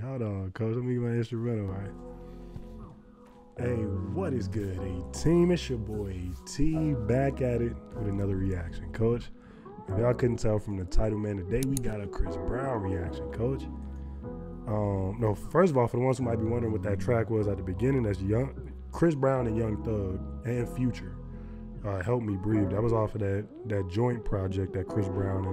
Hold on, coach. Let me get my instrumental right. Hey, what is good, A-Team? It's your boy A-T back at it with another reaction, coach. If y'all couldn't tell from the title, man, today we got a Chris Brown reaction, coach. No, first of all, for the ones who might be wondering what that track was at the beginning, that's Chris Brown and Young Thug and Future. Help Me Breathe. That was off of that joint project that Chris Brown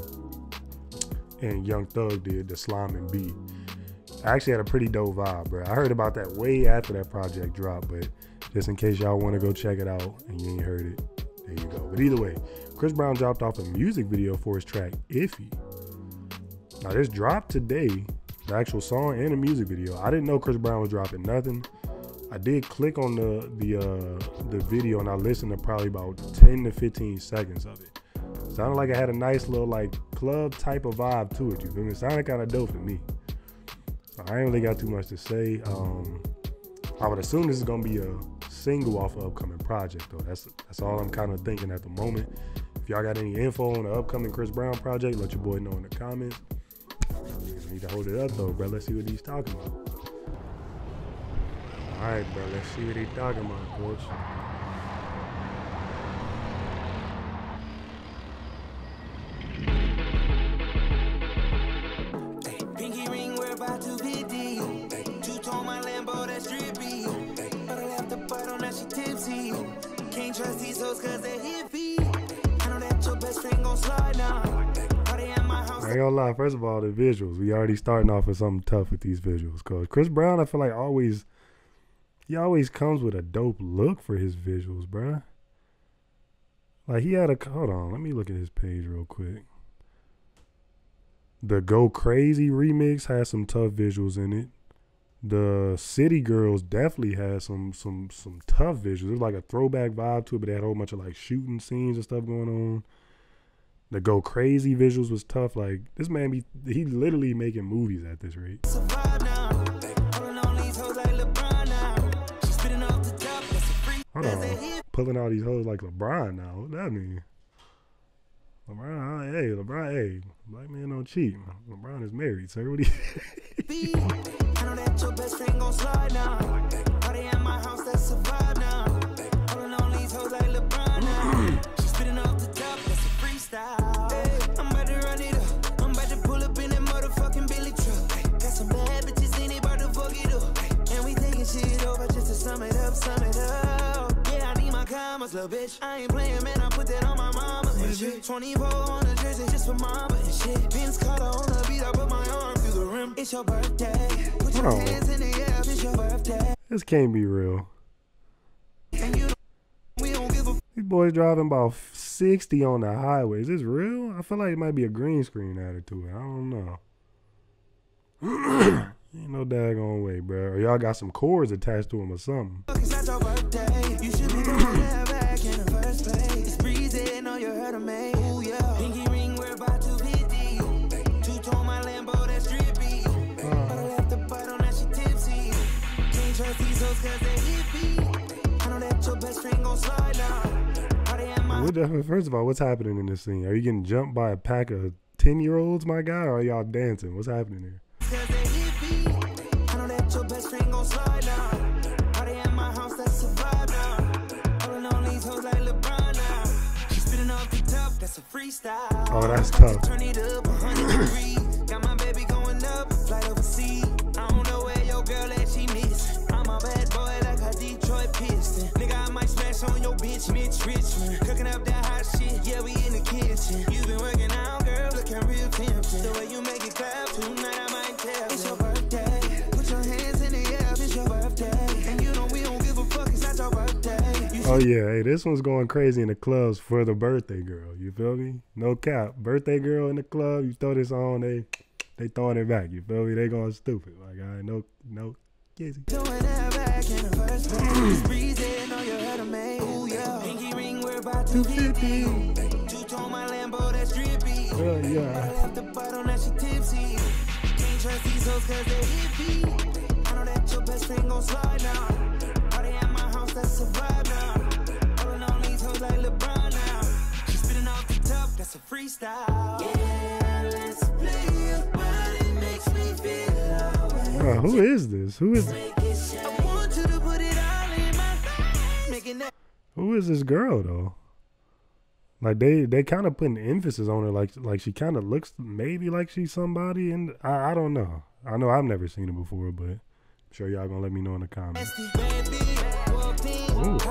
and Young Thug did, the Slime and Beat. I actually had a pretty dope vibe, bro. I heard about that way after that project dropped, but just in case y'all want to go check it out and you ain't heard it, there you go. But either way, Chris Brown dropped off a music video for his track Iffy. Now this dropped today, the actual song and the music video. I didn't know Chris Brown was dropping nothing. I did click on the video and I listened to probably about 10 to 15 seconds of it. Sounded like it had a nice little like club type of vibe to it, you feel me? It sounded kind of dope for me. I ain't really got too much to say. I would assume this is gonna be a single off an upcoming project though. That's all I'm kind of thinking at the moment. If y'all got any info on the upcoming Chris Brown project, let your boy know in the comments. You need to hold it up though, bro. Let's see what he's talking about. All right, bro. Let's see what he's talking about, coach. Can't trust these hoes cause they Iffy. I know that your best friend gon' slide now. Party at my house. I ain't gonna lie, first of all, the visuals. We already starting off with something tough with these visuals. Cause Chris Brown, I feel like he always comes with a dope look for his visuals, bruh. Like he had hold on, let me look at his page real quick. The Go Crazy remix has some tough visuals in it. The City Girls definitely had some tough visuals. It was like a throwback vibe to it, but they had a whole bunch of like shooting scenes and stuff going on. The Go Crazy visuals was tough. Like this man, he literally making movies at this rate. Hold on, pulling all these hoes like LeBron now. What that mean? LeBron, hey, LeBron, hey, black man don't cheat. LeBron is married, sir. What do you? I know that your best friend gon' slide now. Party at my house, that's survive now. Pulling on these hoes like LeBron now. She's spitting off the top, that's a freestyle. Hey, I'm about to run it up. I'm about to pull up in that motherfucking Billy truck. Hey, got some bad bitches in it, about to fuck it up. Hey, and we taking shit over just to sum it up, sum it up. Yeah, I need my commas, little bitch. I ain't playing, man, I put that on my mama and shit. 24 on the jersey just for mama and shit. Vince Carter on the beat, I put my arm through the rim. It's your birthday. Put your hands in the air, it's your birthday. This can't be real. We don't give a These boys driving about 60 on the highway. Is this real? I feel like it might be a green screen added to it. I don't know. Ain't no daggone way, bro. Or y'all got some cords attached to them or something. It's not your birthday. You should be doing that back in the first place. It's breezy, know you heard of me. Ooh, yeah. Pinky ring, we're about 250. Two-tone my Lambo, that's drippy. But I left the butt on that she tipsy. Can't trust these hoes cause they Iffy. I know that your best friend gon' slide now. Party at my First of all, what's happening in this scene? Are you getting jumped by a pack of 10-year-olds, my guy? Or are y'all dancing? What's happening here? I know that your best friend gon' slide now. Party at my house, that's survive now. Pulling on these hoes like LeBron now. She's spitting off the top, that's a freestyle. Oh, that's tough. Turn it up 100 degrees. Got my baby going up, flight overseas. I don't know where your girl at, she miss. I'm a bad boy like a Detroit Piston. Nigga, I might smash on your bitch, Mitch Richmond. Cooking up that hot shit, yeah, we in the kitchen. You been working out, girl, looking real tempting. The way you make it clap, tonight I might tell. It's your birthday, put your hands in the air, it's your birthday. And you know we don't give a fuck, it's not your birthday. Oh yeah, hey, this one's going crazy in the clubs for the birthday girl. You feel me? No cap. Birthday girl in the club, you throw this on, they throwing it back. You feel me? They going stupid. Like, I no kizzy. Doing that back in the first place. Breezy, know you heard of me. Ooh, yeah. Pinky ring, we're about 250. Two-tone my Lambo, that's drippy. Yeah. But I left the butt on that she tipsy. Can't trust these hoes cause they Iffy. I know that your best friend gon' slide now. Party at my house, that's survive now. Pulling on these hoes like LeBron now. She's spitting off the top, that's a freestyle. Yeah, let's play, but it makes me feel alright. Who is this? Who is this girl though? Like they kind of putting emphasis on her, like she kind of looks maybe like she's somebody, and I don't know. I know I've never seen her before, but I'm sure y'all gonna let me know in the comments. Ooh.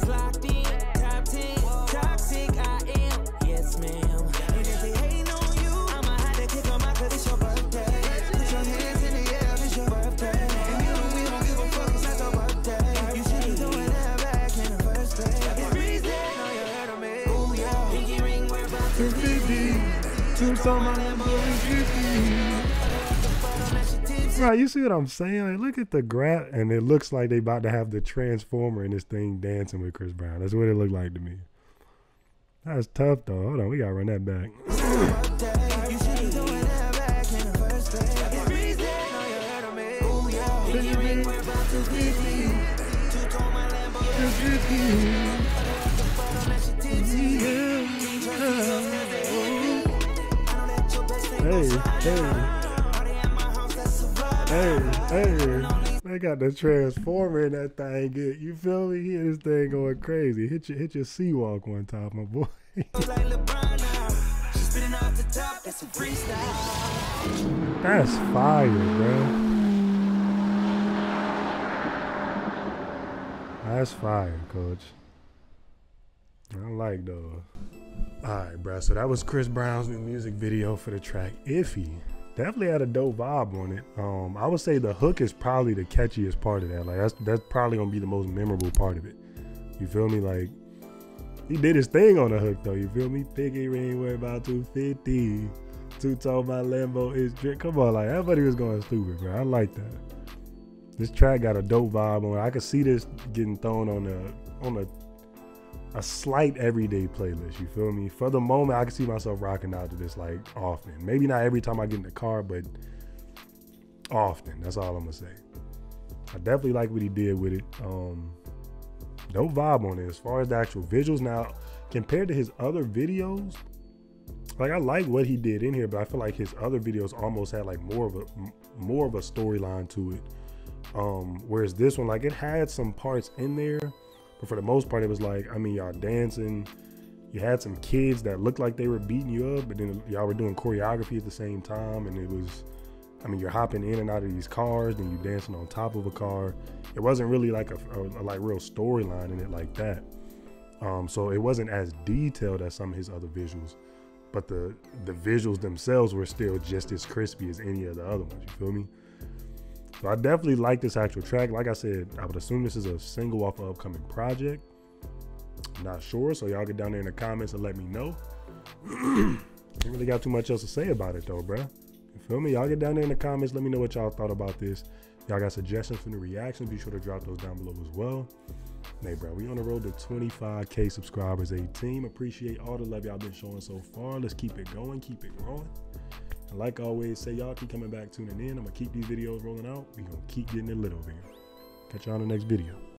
Right, you see what I'm saying? Like, look at the graph, and it looks like they about to have the Transformer in this thing dancing with Chris Brown. That's what it looked like to me. That's tough though. Hold on, we gotta run that back. Hey, they got the Transformer in that thing. You feel me? Hear this thing going crazy. Hit your C-walk one time, my boy. That's fire, bro. That's fire, coach. I like those. Alright, bro. So that was Chris Brown's new music video for the track Iffy. Definitely had a dope vibe on it. I would say the hook is probably the catchiest part of that. Like that's probably gonna be the most memorable part of it. You feel me? Like he did his thing on the hook though. You feel me? Piggy ring worth about 250. Two-tone my Lambo is drip. Come on, like everybody was going stupid, bro. I like that. This track got a dope vibe on it. I could see this getting thrown on a slight everyday playlist, you feel me? For the moment, I can see myself rocking out to this like often. Maybe not every time I get in the car, but often. That's all I'm gonna say. I definitely like what he did with it. Dope vibe on it. As far as the actual visuals now, compared to his other videos, like I like what he did in here, but I feel like his other videos almost had like more of a storyline to it. Whereas this one, like it had some parts in there, but for the most part, it was like, I mean, y'all dancing. You had some kids that looked like they were beating you up, but then y'all were doing choreography at the same time. And it was, I mean, you're hopping in and out of these cars, then you dancing on top of a car. It wasn't really like a like real storyline in it like that. So it wasn't as detailed as some of his other visuals, but the visuals themselves were still just as crispy as any of the other ones. You feel me? So I definitely like this actual track. Like I said, I would assume this is a single off an upcoming project. I'm not sure, so y'all get down there in the comments and let me know. Ain't really got too much else to say about it though, bruh. You feel me? Y'all get down there in the comments, let me know what y'all thought about this. Y'all got suggestions for the reactions, be sure to drop those down below as well. Hey, bro, we on the road to 25K subscribers, a team. Appreciate all the love y'all been showing so far. Let's keep it going, keep it growing. And like I always say, y'all keep coming back, tuning in. I'm gonna keep these videos rolling out. We gonna keep getting it lit over here. Catch y'all in the next video.